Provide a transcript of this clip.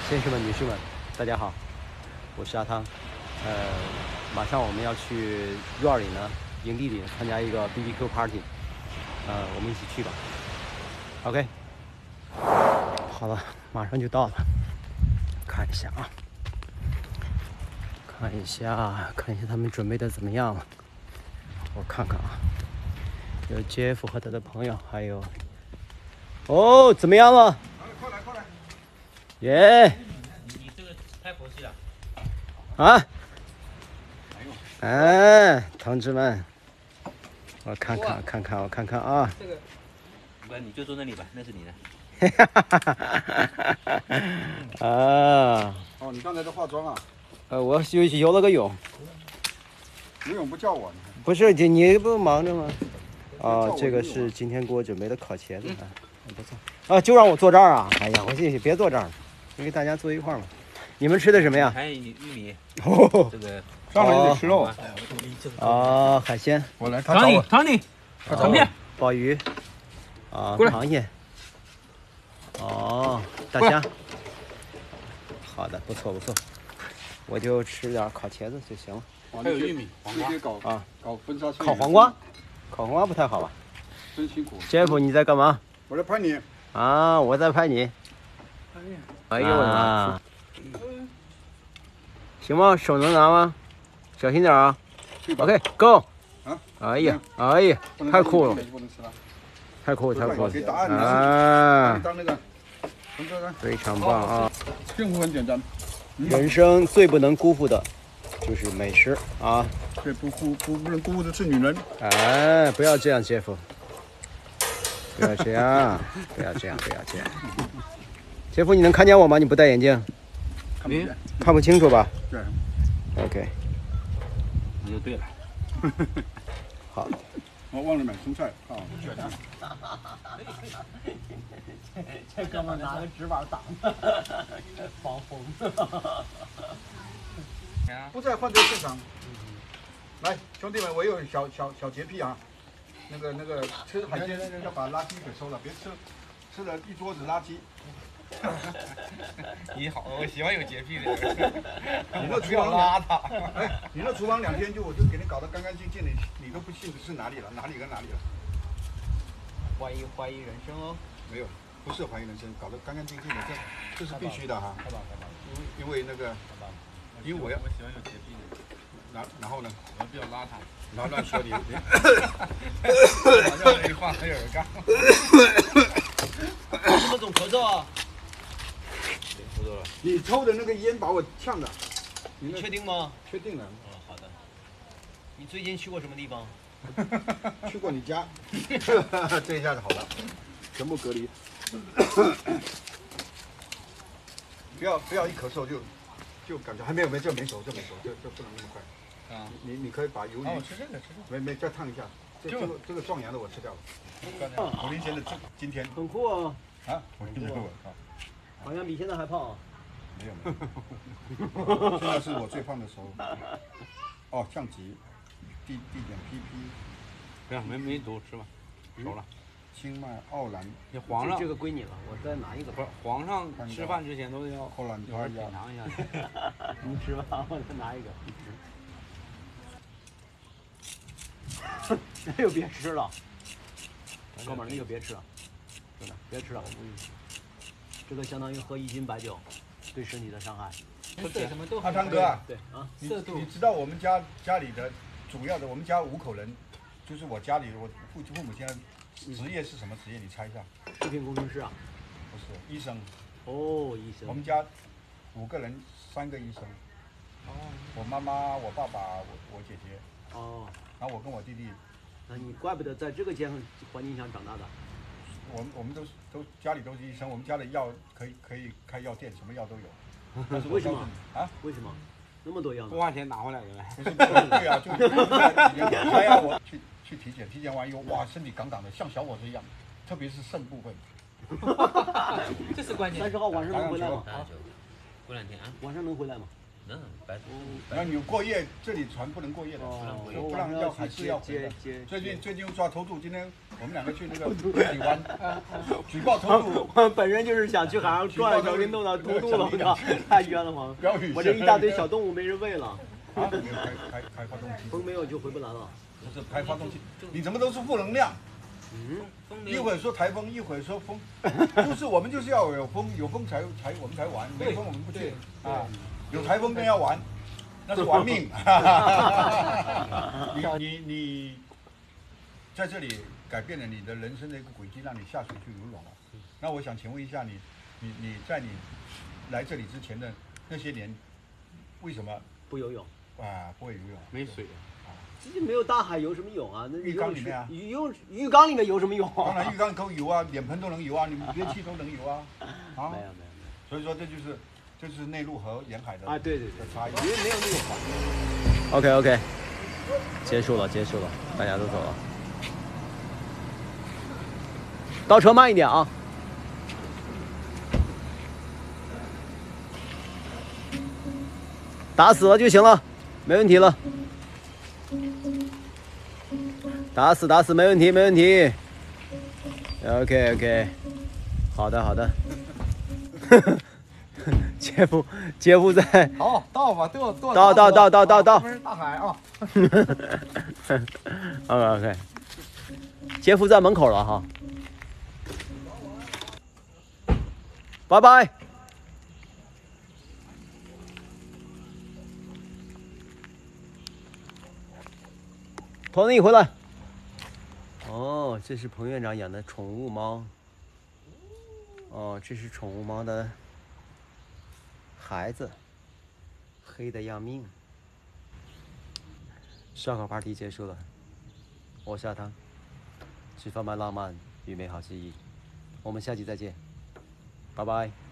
先生们、女士们，大家好，我是阿汤。马上我们要去院里呢，营地里参加一个 BBQ party。我们一起去吧。OK， 好了，马上就到了。看一下啊，看一下他们准备的怎么样了。我看看啊，有 Jeff 和他的朋友，还有怎么样了？ 快来！ 耶！ 你这个太佛系了。 啊！哎，同志们，我看看啊！ 这个，不，你就坐那里吧，那是你的。 啊！ 哦，你刚才在化妆啊？ 我游了个泳。 游泳不叫我？ 不是，你不忙着吗？这个是今天给我准备的烤茄子，不错。就让我坐这儿啊！哎呀，我谢谢，别坐这儿，就给大家坐一块儿嘛。你们吃的什么呀？ 还有玉米。这个上来就得吃肉。 海鲜。 我来， 尝你，成片。 鲍鱼。螃蟹。大虾。好的，不错。我就吃点烤茄子就行了。 还有玉米、黄瓜搞分沙。 烤黄瓜不太好吧？ 真辛苦。 Jeff， 你在干嘛？ 我在拍你。 我在拍你。哎呦我的妈！行吗？手能拿吗？小心点啊。OK， Go。哎呀，太酷了！太酷了！非常棒啊！ 幸福很简单。 人生最不能辜负的就是美食啊！ 对，不能辜负的是女人。 不要这样，Jeff。不要这样。杰夫，你能看见我吗？你不戴眼镜，看不清楚吧？ 对。 OK， 你就对了。 好。 我忘了买蔬菜啊。 这哥们拿个纸板挡的，防风。 不在犯罪现场。来，兄弟们，我有小洁癖啊。那个吃海鲜要把垃圾给收了，别吃了一桌子垃圾。 你好，我喜欢有洁癖的人。 你那厨房邋遢。你那厨房2天我就给你搞得干干净净的，你都不信是哪里了？哪里跟哪里了？ 怀疑人生哦。 没有，不是怀疑人生，搞得干干净净的，这是必须的哈。因为那个，因为我喜欢有洁癖的。 然后呢？ 我比较邋遢。 然后乱说你。 好像没话没人干。 怎么总咳嗽啊？ 你抽的那个烟把我呛的。 你确定吗？ 确定了。 好的。你最近去过什么地方？ 去过你家。这一下子好了，全部隔离。不要一咳嗽就感觉还没熟，这不能那么快。你可以把鱿鱼。 吃这个。 没再烫一下。这个壮阳的我吃掉了。头林鲜的今天。 很酷啊！ 我靠。 好像比现在还胖啊。 没有。现在是我最胖的时候。降级，地点 PP。 不要，没读，吃吧，熟了。 清迈奥兰。 你皇上这个归你了，我再拿一个。 不是，皇上吃饭之前都要奥兰有人品尝一下。 你吃吧，我再拿一个。那就别吃了，哥们儿，那就别吃了，真的别吃了。这个相当于喝1斤白酒，对身体的伤害。 阿汤哥， 对啊， 你知道我们家里的主要的，我们家5口人，就是我家里我父母现在职业是什么职业？你猜一下。 食品工程师啊？ 不是，医生。 医生。 我们家5个人，3个医生。我妈妈、我爸爸、我姐姐。然后我跟我弟弟。 那你怪不得在这个环境下长大的。 我们都家里都是医生，我们家的药可以开药店，什么药都有。 但是为什么为什么那么多药呢？ 不花钱拿回来的呗。 不是，对啊，还要我去体检，体检完以后，哇，身体杠杠的，像小伙子一样，特别是肾部分。 这是关键。 30号晚上能回来吗？ 过2天啊。 晚上能回来吗？ 能， 那你过夜，这里船不能过夜的，不让还是要回的。最近又抓偷渡，今天我们两个去那个海湾，举报偷渡。 我本人就是想去海上转一圈，给弄到偷渡了，我靠，太冤了慌！ 标语我这一大堆小动物没人喂了， 啊，没有开发动机， 风没有就回不来了。 不是开发动机，你怎么都是负能量？ 风没有一会儿说台风，一会儿说风，就是我们就是要有风，有风才我们才玩，没风我们不去啊。有台风更要玩，那是玩命。你在这里改变了你的人生的一个轨迹，让你下水去游泳了。那我想请问一下你在你来这里之前的那些年，为什么不游泳不会游泳？ 没水。 这没有大海游什么泳啊？那浴缸里面啊， 浴缸里面游什么泳？ 当然浴缸可以游啊，脸盆都能游啊，你憋气都能游啊。啊， 没有。 所以说这就是内陆和沿海的啊，对的差异。 因为没有那么缓。OK， 结束了，大家都走了。倒车慢一点啊。打死了就行了，没问题了。打死没问题。OK， 好的。杰夫在。 好，到吧，到。 到。 大海啊。 OK， 杰夫在门口了哈。拜拜。托尼回来。哦，这是彭院长养的宠物猫。哦，这是宠物猫的孩子，黑的要命。烧烤 party 结束了，我下汤，去贩卖浪漫与美好记忆。我们下期再见，拜拜。